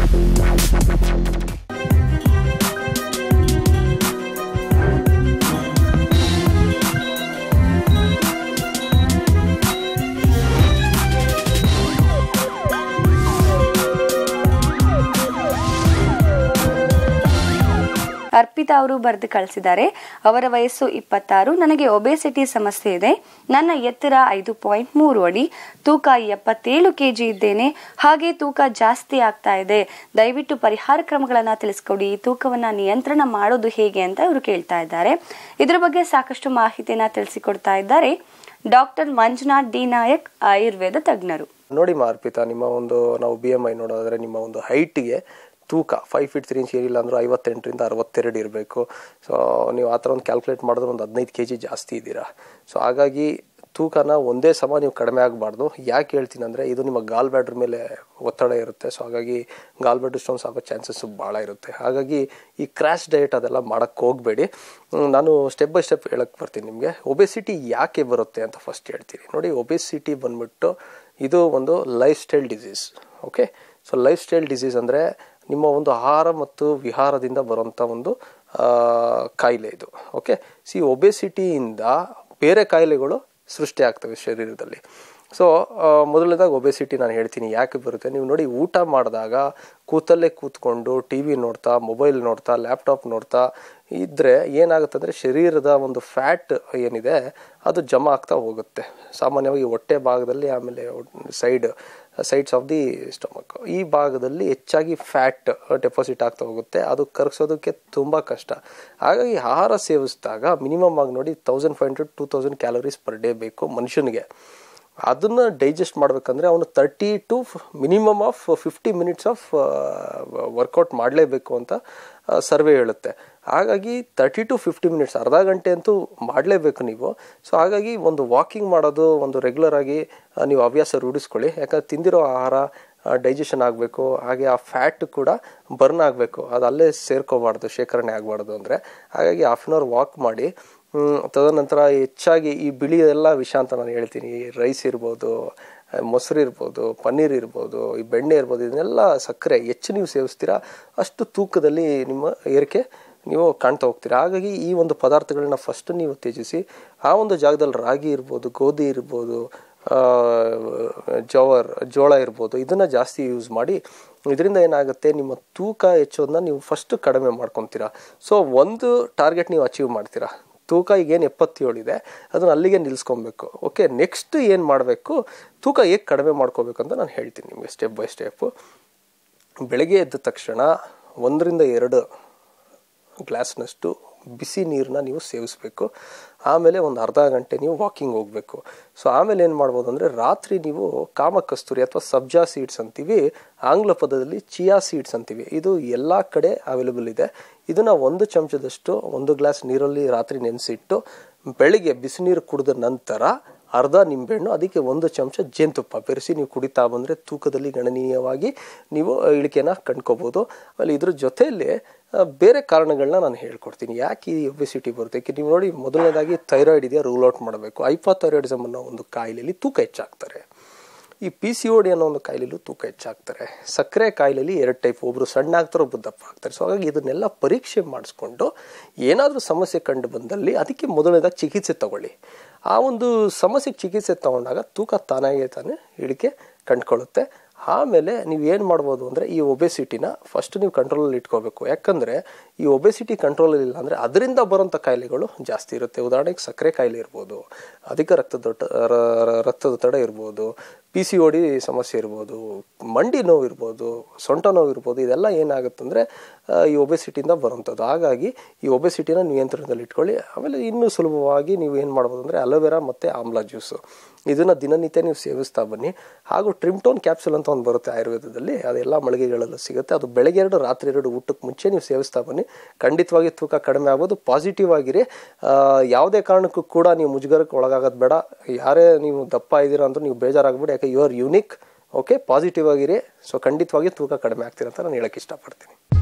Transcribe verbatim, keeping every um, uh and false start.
ಅರ್ಪಿತಾ ಅವರು ಬರೆದು ಕಳಿಸಿದ್ದಾರೆ. ಅವರ ವಯಸ್ಸು ಇಪ್ಪತ್ತಾರು. ನನಗೆ ಒಬೆಸಿಟಿ ಸಮಸ್ಯೆ ಇದೆ. ನನ್ನ ಎತ್ತರ ಐದು ಪಾಯಿಂಟ್ ಮೂರು ಅಡಿ, ತೂಕ ಎಪ್ಪತ್ತೇಳು ಕೆಜಿ ಇದ್ದೇನೆ. ಹಾಗೆ ತೂಕ ಜಾಸ್ತಿ ಆಗ್ತಾ ಇದೆ. ದಯವಿಟ್ಟು ಪರಿಹಾರ ಕ್ರಮಗಳನ್ನ ತಿಳಿಸ್ಕೊಡಿ. ತೂಕವನ್ನ ನಿಯಂತ್ರಣ ಮಾಡೋದು ಹೇಗೆ ಅಂತ ಇವರು ಕೇಳ್ತಾ ಇದ್ದಾರೆ. ಇದರ ಬಗ್ಗೆ ಸಾಕಷ್ಟು ಮಾಹಿತಿಯನ್ನ ತಿಳಿಸಿಕೊಡ್ತಾ ಇದ್ದಾರೆ ಡಾಕ್ಟರ್ ಮಂಜುನಾಥ್ ಡಿ ನಾಯಕ್, ಆಯುರ್ವೇದ ತಜ್ಞರು. ನೋಡಿ ಅರ್ಪಿತಾ, ನಿಮ್ಮ ಒಂದು ನಾವು ಬಿ ಎಂ ಐ ನೋಡೋದಾದ್ರೆ ನಿಮ್ಮ ಒಂದು ಹೈಟ್ಗೆ ತೂಕ ಫೈವ್ ಫೀಟ್ ತ್ರೀ ಇಂಚ್ ಏನಿಲ್ಲ ಅಂದ್ರೆ ಐವತ್ತೆಂಟರಿಂದ ಅರವತ್ತೆರಡು ಇರಬೇಕು. ಸೊ ನೀವು ಆ ಥರ ಒಂದು ಕ್ಯಾಲ್ಕುಲೇಟ್ ಮಾಡಿದ್ರೆ ಒಂದು ಹದಿನೈದು ಕೆ ಜಿ ಜಾಸ್ತಿ ಇದ್ದೀರಾ. ಸೊ ಹಾಗಾಗಿ ತೂಕನ ಒಂದೇ ಸಮ ನೀವು ಕಡಿಮೆ ಆಗಬಾರ್ದು. ಯಾಕೆ ಹೇಳ್ತೀನಿ ಅಂದರೆ ಇದು ನಿಮ್ಮ ಗಾಲ್ ಬ್ಯಾಡ್ರ್ ಮೇಲೆ ಒತ್ತಡ ಇರುತ್ತೆ. ಸೊ ಹಾಗಾಗಿ ಗಾಲ್ ಬ್ಯಾಡ್ರ್ ಸ್ಟೋನ್ಸ್ ಆಗೋ ಚಾನ್ಸಸ್ಸು ಭಾಳ ಇರುತ್ತೆ. ಹಾಗಾಗಿ ಈ ಕ್ರ್ಯಾಶ್ ಡಯಟ್ ಅದೆಲ್ಲ ಮಾಡೋಕ್ಕೆ ಹೋಗಬೇಡಿ. ನಾನು ಸ್ಟೆಪ್ ಬೈ ಸ್ಟೆಪ್ ಹೇಳಕ್ಕೆ ಬರ್ತೀನಿ ನಿಮಗೆ. ಒಬೆಸಿಟಿ ಯಾಕೆ ಬರುತ್ತೆ ಅಂತ ಫಸ್ಟ್ ಹೇಳ್ತೀನಿ. ನೋಡಿ, ಒಬೆಸಿಟಿ ಬಂದ್ಬಿಟ್ಟು ಇದು ಒಂದು lifestyle disease. Okay, so lifestyle disease ಅಂದರೆ ನಿಮ್ಮ ಒಂದು ಆಹಾರ ಮತ್ತು ವಿಹಾರದಿಂದ ಬರುವಂಥ ಒಂದು ಕಾಯಿಲೆ ಇದು. ಓಕೆ, ಸಿ ಒಬೆಸಿಟಿಯಿಂದ ಬೇರೆ ಕಾಯಿಲೆಗಳು ಸೃಷ್ಟಿ ಆಗ್ತವೆ ಶರೀರದಲ್ಲಿ. ಸೊ ಮೊದಲನೇದಾಗಿ ಒಬೆಸಿಟಿ ನಾನು ಹೇಳ್ತೀನಿ ಯಾಕೆ ಬರುತ್ತೆ. ನೀವು ನೋಡಿ, ಊಟ ಮಾಡಿದಾಗ ಕೂತಲ್ಲೇ ಕೂತ್ಕೊಂಡು ಟಿ ವಿ ನೋಡ್ತಾ, ಮೊಬೈಲ್ ನೋಡ್ತಾ, ಲ್ಯಾಪ್ಟಾಪ್ ನೋಡ್ತಾ ಇದ್ದರೆ ಏನಾಗುತ್ತೆ ಅಂದರೆ ಶರೀರದ ಒಂದು ಫ್ಯಾಟ್ ಏನಿದೆ ಅದು ಜಮಾ ಆಗ್ತಾ ಹೋಗುತ್ತೆ. ಸಾಮಾನ್ಯವಾಗಿ ಹೊಟ್ಟೆ ಭಾಗದಲ್ಲಿ, ಆಮೇಲೆ side sides of the stomach ಈ ಭಾಗದಲ್ಲಿ ಹೆಚ್ಚಾಗಿ ಫ್ಯಾಟ್ ಡೆಪಾಸಿಟ್ ಆಗ್ತಾ ಹೋಗುತ್ತೆ. ಅದು ಕರಗಿಸೋದಕ್ಕೆ ತುಂಬ ಕಷ್ಟ. ಹಾಗಾಗಿ ಆಹಾರ ಸೇವಿಸಿದಾಗ ಮಿನಿಮಮ್ ಆಗಿ ನೋಡಿ thousand five hundred two thousand calories per day ಬೇಕು ಮನುಷ್ಯನಿಗೆ. ಅದನ್ನು ಡೈಜೆಸ್ಟ್ ಮಾಡಬೇಕಂದ್ರೆ ಅವನು thirty two minimum of fifty minutes of workout ಮಾಡಲೇಬೇಕು ಅಂತ ಸರ್ವೆ ಹೇಳುತ್ತೆ. ಹಾಗಾಗಿ ತರ್ಟಿ ಟು ಫಿಫ್ಟಿ ಮಿನಿಟ್ಸ್ ಅರ್ಧ ಗಂಟೆ ಅಂತೂ ಮಾಡಲೇಬೇಕು ನೀವು. ಸೊ ಹಾಗಾಗಿ ಒಂದು ವಾಕಿಂಗ್ ಮಾಡೋದು ಒಂದು ರೆಗ್ಯುಲರ್ ಆಗಿ ನೀವು ಹವ್ಯಾಸ ರೂಢಿಸ್ಕೊಳ್ಳಿ. ಯಾಕಂದ್ರೆ ತಿಂದಿರೋ ಆಹಾರ ಡೈಜೆಷನ್ ಆಗಬೇಕು, ಹಾಗೆ ಆ ಫ್ಯಾಟ್ ಕೂಡ ಬರ್ನ್ ಆಗಬೇಕು. ಅದು ಅಲ್ಲೇ ಸೇರ್ಕೋಬಾರ್ದು, ಶೇಖರಣೆ ಆಗಬಾರ್ದು ಅಂದರೆ. ಹಾಗಾಗಿ ಹಾಫ್ ಆನ್ ಅವರ್ ವಾಕ್ ಮಾಡಿ. ತದನಂತರ ಹೆಚ್ಚಾಗಿ ಈ ಬಿಳಿ ಎಲ್ಲ ವಿಷ ಅಂತ ನಾನು ಹೇಳ್ತೀನಿ. ರೈಸ್ ಇರ್ಬೋದು, ಮೊಸರು ಇರ್ಬೋದು, ಪನ್ನೀರ್ ಇರ್ಬೋದು, ಈ ಬೆಣ್ಣೆ ಇರ್ಬೋದು, ಇದನ್ನೆಲ್ಲ ಸಕ್ಕರೆ ಹೆಚ್ಚು ನೀವು ಸೇವಿಸ್ತೀರಾ ಅಷ್ಟು ತೂಕದಲ್ಲಿ ನಿಮ್ಮ ಏರಿಕೆ ನೀವು ಕಾಣ್ತಾ ಹೋಗ್ತೀರಾ. ಹಾಗಾಗಿ ಈ ಒಂದು ಪದಾರ್ಥಗಳನ್ನ ಫಸ್ಟ್ ನೀವು ತ್ಯಜಿಸಿ ಆ ಒಂದು ಜಾಗದಲ್ಲಿ ರಾಗಿ ಇರ್ಬೋದು, ಗೋಧಿ ಇರ್ಬೋದು, ಜವರ್ ಜೋಳ ಇರ್ಬೋದು, ಇದನ್ನು ಜಾಸ್ತಿ ಯೂಸ್ ಮಾಡಿ. ಇದರಿಂದ ಏನಾಗುತ್ತೆ, ನಿಮ್ಮ ತೂಕ ಹೆಚ್ಚೋದನ್ನ ನೀವು ಫಸ್ಟ್ ಕಡಿಮೆ ಮಾಡ್ಕೊತೀರಾ. ಸೊ ಒಂದು ಟಾರ್ಗೆಟ್ ನೀವು ಅಚೀವ್ ಮಾಡ್ತೀರಾ. ತೂಕ ಈಗೇನು ಎಪ್ಪತ್ತೇಳು ಇದೆ ಅದನ್ನು ಅಲ್ಲಿಗೆ ನಿಲ್ಲಿಸ್ಕೊಬೇಕು. ಓಕೆ, ನೆಕ್ಸ್ಟ್ ಏನು ಮಾಡಬೇಕು, ತೂಕ ಹೇಗೆ ಕಡಿಮೆ ಮಾಡ್ಕೋಬೇಕು ಅಂತ ನಾನು ಹೇಳ್ತೀನಿ ನಿಮಗೆ ಸ್ಟೆಪ್ ಬೈ ಸ್ಟೆಪ್ಪು. ಬೆಳಗ್ಗೆ ಎದ್ದ ತಕ್ಷಣ ಒಂದರಿಂದ ಎರಡು ಗ್ಲಾಸ್ನಷ್ಟು ಬಿಸಿ ನೀರನ್ನ ನೀವು ಸೇವಿಸಬೇಕು. ಆಮೇಲೆ ಒಂದು ಅರ್ಧ ಗಂಟೆ ನೀವು ವಾಕಿಂಗ್ ಹೋಗಬೇಕು. ಸೊ ಆಮೇಲೆ ಏನು ಮಾಡ್ಬೋದು ಅಂದರೆ ರಾತ್ರಿ ನೀವು ಕಾಮಕಸ್ತೂರಿ ಅಥವಾ ಸಬ್ಜಾ ಸೀಡ್ಸ್ ಅಂತೀವಿ, ಆಂಗ್ಲ ಪದದಲ್ಲಿ ಚಿಯಾ ಸೀಡ್ಸ್ ಅಂತೀವಿ. ಇದು ಎಲ್ಲ ಕಡೆ ಅವೈಲೇಬಲ್ ಇದೆ. ಇದನ್ನು ಒಂದು ಚಮಚದಷ್ಟು ಒಂದು ಗ್ಲಾಸ್ ನೀರಲ್ಲಿ ರಾತ್ರಿ ನೆನೆಸಿಟ್ಟು ಬೆಳಿಗ್ಗೆ ಬಿಸಿ ನೀರು ಕುಡಿದ ನಂತರ ಅರ್ಧ ನಿಂಬೆಹಣ್ಣು, ಅದಕ್ಕೆ ಒಂದು ಚಮಚ ಜೇನುತುಪ್ಪ ಬೆರೆಸಿ ನೀವು ಕುಡಿತಾ ಬಂದರೆ ತೂಕದಲ್ಲಿ ಗಣನೀಯವಾಗಿ ನೀವು ಇಳಿಕೆನ ಕಂಡ್ಕೋಬೋದು. ಆಮೇಲೆ ಇದ್ರ ಜೊತೆಯಲ್ಲಿ ಬೇರೆ ಕಾರಣಗಳನ್ನ ನಾನು ಹೇಳ್ಕೊಡ್ತೀನಿ ಯಾಕೆ ಈ ಒಬೆಸಿಟಿ ಬರುತ್ತೆ. ಯಾಕೆ ನೀವು ನೋಡಿ, ಮೊದಲನೇದಾಗಿ ಥೈರಾಯ್ಡ್ ಇದೆಯಾ ರೂಲ್ ಔಟ್ ಮಾಡಬೇಕು. ಹೈಪೋಥೈರಾಯ್ಡಿಸಮ್ ಅನ್ನೋ ಒಂದು ಕಾಯಿಲೆಯಲ್ಲಿ ತೂಕ ಹೆಚ್ಚಾಗ್ತಾರೆ. ಈ ಪಿ ಸಿ ಓ ಡಿ ಅನ್ನೋ ಒಂದು ಕಾಯಿಲೆಯಲ್ಲೂ ತೂಕ ಹೆಚ್ಚಾಗ್ತಾರೆ. ಸಕ್ಕರೆ ಕಾಯಿಲೆಯಲ್ಲಿ ಎರಡು ಟೈಪ್, ಒಬ್ಬರು ಸಣ್ಣ ಆಗ್ತಾರೆ, ಒಬ್ಬರು ದಪ್ಪ ಆಗ್ತಾರೆ. ಸೊ ಹಾಗಾಗಿ ಇದನ್ನೆಲ್ಲ ಪರೀಕ್ಷೆ ಮಾಡಿಸ್ಕೊಂಡು ಏನಾದರೂ ಸಮಸ್ಯೆ ಕಂಡು ಬಂದಲ್ಲಿ ಅದಕ್ಕೆ ಮೊದಲನೇದಾಗಿ ಚಿಕಿತ್ಸೆ ತಗೊಳ್ಳಿ. ಆ ಒಂದು ಸಮಸ್ಯೆಗೆ ಚಿಕಿತ್ಸೆ ತಗೊಂಡಾಗ ತೂಕ ತಾನಾಗೇ ತಾನೇ ಇಳಿಕೆ ಕಂಡುಕೊಳ್ಳುತ್ತೆ. ಆಮೇಲೆ ನೀವು ಏನು ಮಾಡ್ಬೋದು ಅಂದರೆ ಈ ಒಬೆಸಿಟಿನ ಫಸ್ಟ್ ನೀವು ಕಂಟ್ರೋಲಲ್ಲಿ ಇಟ್ಕೋಬೇಕು. ಯಾಕಂದರೆ ಈ ಒಬೆಸಿಟಿ ಕಂಟ್ರೋಲಲ್ಲಿ ಇಲ್ಲ ಅಂದರೆ ಅದರಿಂದ ಬರೋಂಥ ಕಾಯಿಲೆಗಳು ಜಾಸ್ತಿ ಇರುತ್ತೆ. ಉದಾಹರಣೆಗೆ ಸಕ್ಕರೆ ಕಾಯಿಲೆ ಇರ್ಬೋದು, ಅಧಿಕ ರಕ್ತದೊತ್ತ ರಕ್ತದೊತ್ತಡ ಇರ್ಬೋದು, ಪಿ ಸಿ ಓ ಡಿ ಸಮಸ್ಯೆ ಇರ್ಬೋದು, ಮಂಡಿ ನೋವು ಇರ್ಬೋದು, ಸೊಂಟ ನೋವು ಇರ್ಬೋದು. ಇದೆಲ್ಲ ಏನಾಗುತ್ತಂದರೆ ಈ ಒಬೆಸಿಟಿಯಿಂದ ಬರೋಂಥದ್ದು. ಹಾಗಾಗಿ ಈ ಒಬೆಸಿಟಿನ ನಿಯಂತ್ರಣದಲ್ಲಿ ಇಟ್ಕೊಳ್ಳಿ. ಆಮೇಲೆ ಇನ್ನೂ ಸುಲಭವಾಗಿ ನೀವು ಏನು ಮಾಡ್ಬೋದು ಅಂದರೆ ಅಲೋವೆರಾ ಮತ್ತು ಆಮ್ಲ ಜ್ಯೂಸು ಇದನ್ನು ದಿನನಿತ್ಯ ನೀವು ಸೇವಿಸ್ತಾ ಬನ್ನಿ. ಹಾಗೂ ಟ್ರಿಮ್ಟೋನ್ ಕ್ಯಾಪ್ಸುಲ್ ಅಂತ ಒಂದು ಬರುತ್ತೆ ಆಯುರ್ವೇದದಲ್ಲಿ, ಅದೆಲ್ಲ ಮಳಿಗೆಗಳಲ್ಲೂ ಸಿಗುತ್ತೆ. ಅದು ಬೆಳಗ್ಗೆ ಎರಡು ರಾತ್ರಿ ಎರಡು ಊಟಕ್ಕೆ ಮುಂಚೆ ನೀವು ಸೇವಿಸ್ತಾ ಬನ್ನಿ. ಖಂಡಿತವಾಗಿ ತೂಕ ಕಡಿಮೆ ಆಗ್ಬೋದು. ಪಾಸಿಟಿವ್ ಆಗಿರಿ. ಯಾವುದೇ ಕಾರಣಕ್ಕೂ ಕೂಡ ನೀವು ಮುಜುಗರಕ್ಕೆ ಒಳಗಾಗೋದು ಬೇಡ. ಯಾರೇ ನೀವು ದಪ್ಪ ಇದ್ದೀರಾ ಅಂದರೂ ನೀವು ಬೇಜಾರಾಗ್ಬಿಡಿ. ಯಾಕೆ you are unique. Okay, positive ಆಗಿರಿ. ಸೊ ಖಂಡಿತವಾಗಿ ತೂಕ ಕಡಿಮೆ ಆಗ್ತೀರ ಅಂತ ನಾನು ಹೇಳಕ್ಕೆ ಇಷ್ಟಪಡ್ತೀನಿ.